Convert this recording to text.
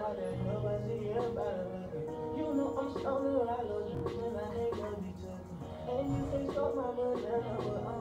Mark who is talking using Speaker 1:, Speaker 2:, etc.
Speaker 1: out there, nobody about it. You know I'm stronger, I love you, and I hate love you too. And you can stop my banana, but I'm